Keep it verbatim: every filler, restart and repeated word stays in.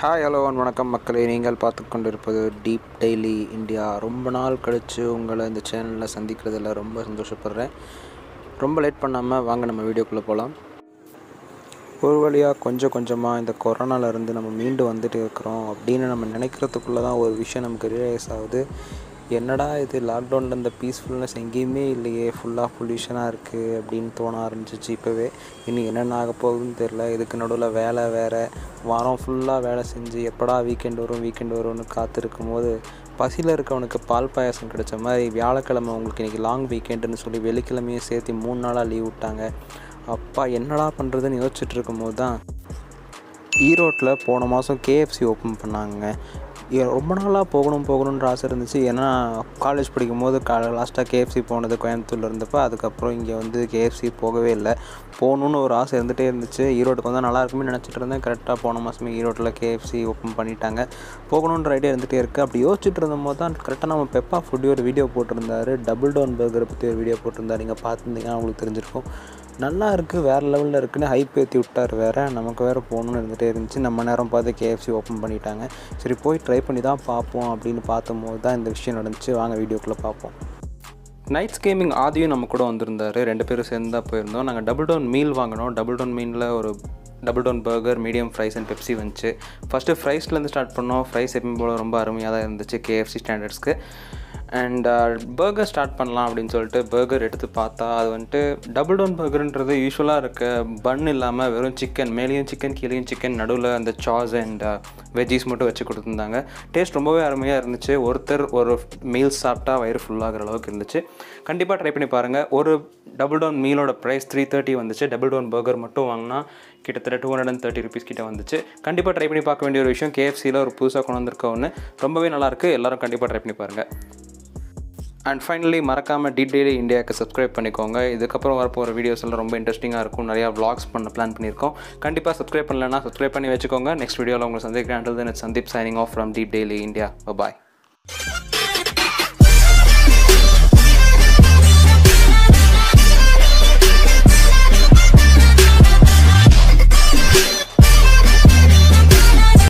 Hi hello வணக்கம் மக்களே, நீங்கள் பார்த்து கொண்டிருப்பது டீப் டெய்லி இந்தியா. ரொம்ப நாள் கழித்து உங்களை இந்த சேனலில் சந்திக்கிறதுல ரொம்ப சந்தோஷப்படுறேன். ரொம்ப லேட் பண்ணாமல் வாங்க நம்ம வீடியோக்குள்ளே போகலாம். ஒரு வழியாக கொஞ்சம் கொஞ்சமாக இந்த கொரோனாவிலேருந்து நம்ம மீண்டு வந்துட்டு இருக்கிறோம் அப்படின்னு நம்ம நினைக்கிறதுக்குள்ளே தான் ஒரு விஷயம் நமக்கு ரியலைஸ் ஆகுது. என்னடா இது, லாக்டவுனில் இந்த பீஸ்ஃபுல்னஸ் எங்கேயுமே இல்லையே, ஃபுல்லாக பொல்யூஷனாக இருக்குது அப்படின்னு தோண ஆரம்பிச்சிச்சு. இப்போவே இன்னும் என்னென்ன ஆக போகுதுன்னு தெரில. இதுக்கு நடுவில் வேலை வேறு, வாரம் ஃபுல்லாக வேலை செஞ்சு எப்படா வீக்கெண்ட் வரும் வீக்கெண்ட் வரும்னு காத்திருக்கும் போது பசியில் இருக்கவனுக்கு பால் பாயாசம் கிடைச்ச மாதிரி வியாழக்கிழமை உங்களுக்கு இன்றைக்கி லாங் வீக்கெண்டுன்னு சொல்லி வெள்ளிக்கிழமையும் சேர்த்து மூணு நாளாக லீவ் விட்டாங்க. அப்பா என்னடா பண்ணுறதுன்னு யோசிச்சுட்டு இருக்கும் போது தான் ஈரோட்டில் போன மாதம் கேஎஃப்சி ஓப்பன் பண்ணாங்க. ரொம்ப நாளாக போகணும் போகணுன்ற ஆசை இருந்துச்சு. ஏன்னா காலேஜ் படிக்கும் போது கா லாஸ்ட்டாக கேஎஃப்சி போனது கோயம்புத்தூரில் இருந்தப்போ, அதுக்கப்புறம் இங்கே வந்து கேஎஃப்சி போகவே இல்லை. போகணுன்னு ஒரு ஆசை இருந்துகிட்டே இருந்துச்சு. ஈரோட்டுக்கு வந்தால் நல்லா இருக்குமே நினச்சிட்டு இருந்தேன். கரெக்டாக போன மாதமே ஈரோட்டில் கேஎஃப்சி ஓப்பன் பண்ணிட்டாங்க. போகணுன்ற ஐடியா இருந்துகிட்டே இருக்குது. அப்படி யோசிச்சுட்டு இருந்தபோது தான் கரெக்டாக நம்ம பெப்பா ஃபுட்டி ஒரு வீடியோ போட்டிருந்தார். டபுள் டவுன் பர்கரை பற்றி ஒரு வீடியோ போட்டிருந்தார். நீங்கள் பார்த்துருந்தீங்கன்னா உங்களுக்கு தெரிஞ்சிருக்கும். நல்லா இருக்குது, வேறு லெவலில் இருக்குன்னு ஹைப் ஏற்றி விட்டார். வேறு நமக்கு வேறு போகணுன்னு இருந்துகிட்டே இருந்துச்சு. நம்ம நேரம் பார்த்து கேஎஃப்சி ஓப்பன் பண்ணிட்டாங்க. சரி போய் ட்ரை பண்ணி தான் பார்ப்போம் அப்படின்னு பார்த்தம்போது தான் இந்த விஷயம் நடந்துச்சு. வாங்க வீடியோக்குள்ளே பார்ப்போம். நைட்ஸ் கேமிங் ஆதியும் நம்ம கூட வந்திருந்தார். ரெண்டு பேரும் சேர்ந்து தான் போயிருந்தோம். நாங்கள் டபுள் டவுன் மீல் வாங்கினோம். டபுள் டவுன் மீலில் ஒரு double down burger, medium fries and Pepsi வந்துச்சு. ஃபஸ்ட்டு ஃப்ரைஸ்லேருந்து ஸ்டார்ட் பண்ணோம். ஃப்ரைஸ் எப்பயும் போல் ரொம்ப அருமையாக தான் இருந்துச்சு கேஎஃப்சி ஸ்டாண்டர்ட்ஸ்க்கு. அண்ட் பர்கர் ஸ்டார்ட் பண்ணலாம் அப்படின்னு சொல்லிட்டு பர்கர் எடுத்து பார்த்தா அது வந்துட்டு டபுள் டவுன் பர்கர்ன்றது யூஸ்வலாக இருக்க பன் இல்லாமல் வெறும் சிக்கன், மேலேயும் சிக்கன் கீழேயும் சிக்கன், நடுவில் அந்த சாஸ் அண்ட் வெஜ்ஜீஸ் மட்டும் வச்சு கொடுத்துருந்தாங்க. டேஸ்ட் ரொம்பவே அருமையாக இருந்துச்சு. ஒருத்தர் ஒரு மீல்ஸ் சாப்பிட்டா வயிறு ஃபுல்லாகிற அளவுக்கு இருந்துச்சு. கண்டிப்பாக ட்ரை பண்ணி பாருங்கள். ஒரு டபுள் டவுன் மீலோட ப்ரைஸ் த்ரீ தேர்ட்டி வந்துச்சு. டபுள் டவுன் பர்கர் மட்டும் வாங்கினா கிட்டத்தட்ட two hundred and thirty rupees கிட்ட வந்துச்சு. கண்டிப்பாக ட்ரை பண்ணி பார்க்க வேண்டிய ஒரு விஷயம். கேஎஃப்சியில் ஒரு புதுசாக கொண்டு வந்திருக்க ஒன்று ரொம்பவே நல்லாயிருக்கு. எல்லோரும் கண்டிப்பாக ட்ரை பண்ணி பாருங்கள். அண்ட் ஃபைனலி மறக்காமல் டி டி ஐ இந்தியாவுக்கு சப்ஸ்கிரைப் பண்ணிக்கோங்க. இதுக்கப்புறம் வரப்போகிற வீடியோஸ் எல்லாம் ரொம்ப இன்ட்ரெஸ்டிங்காக இருக்கும். நிறையா vlogs பண்ண பிளான் பண்ணியிருக்கோம். கண்டிப்பாக சப்ஸ்கிரைப் பண்ணலைன்னா சப்ஸ்கிரைப் பண்ணி வச்சுக்கோங்க. நெக்ஸ்ட் வீடியோவில் உங்களை சந்திக்கிறேன். until then it's Sandeep signing off from Deep Daily India. Bye bye.